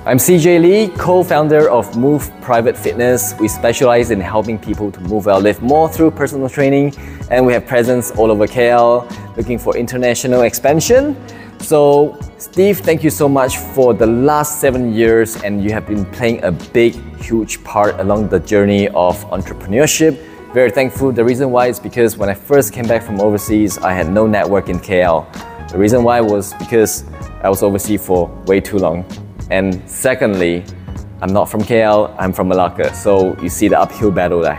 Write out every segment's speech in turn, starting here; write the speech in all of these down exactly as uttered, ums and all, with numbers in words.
I'm C J Lee, co-founder of Move Private Fitness. We specialize in helping people to move well, live more through personal training, and we have presence all over K L, looking for international expansion. So Steve, thank you so much for the last seven years, and you have been playing a big, huge part along the journey of entrepreneurship. Very thankful. The reason why is because when I first came back from overseas, I had no network in K L. The reason why was because I was overseas for way too long. And secondly, I'm not from K L, I'm from Malacca. So you see the uphill battle that I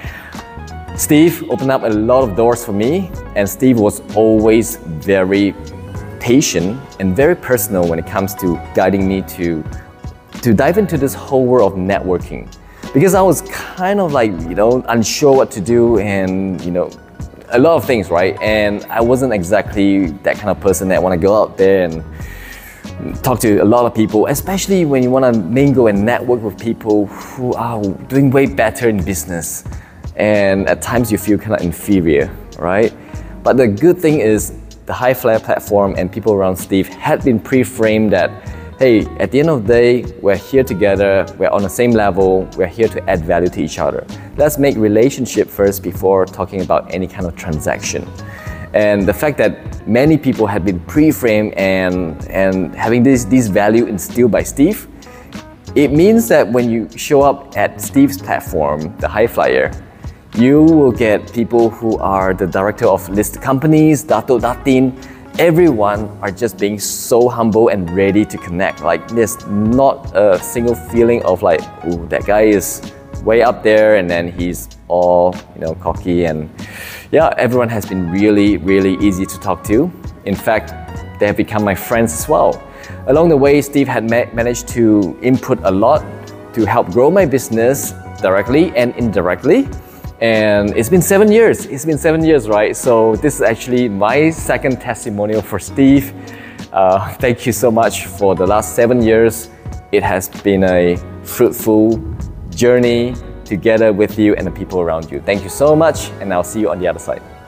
had. Steve opened up a lot of doors for me, and Steve was always very patient and very personal when it comes to guiding me to, to dive into this whole world of networking. Because I was kind of like, you know, unsure what to do and, you know, a lot of things, right? And I wasn't exactly that kind of person that want to go out there and talk to a lot of people, especially when you want to mingle and network with people who are doing way better in business. And at times you feel kind of inferior, right? But the good thing is the High Flyer platform and people around Steve had been pre-framed that, hey, at the end of the day, we're here together, we're on the same level, we're here to add value to each other. Let's make relationship first before talking about any kind of transaction. And the fact that many people had been pre-framed and, and having this, this value instilled by Steve, it means that when you show up at Steve's platform, the High Flyer, you will get people who are the director of listed companies, Dato Datin. Everyone are just being so humble and ready to connect. Like there's not a single feeling of like, ooh, that guy is way up there and then he's all, you know, cocky. And yeah, everyone has been really, really easy to talk to. In fact, they have become my friends as well. Along the way, Steve had ma managed to input a lot to help grow my business directly and indirectly. And it's been seven years. It's been seven years, right? So this is actually my second testimonial for Steve. Uh, thank you so much for the last seven years. It has been a fruitful journey together with you and the people around you. Thank you so much, and I'll see you on the other side.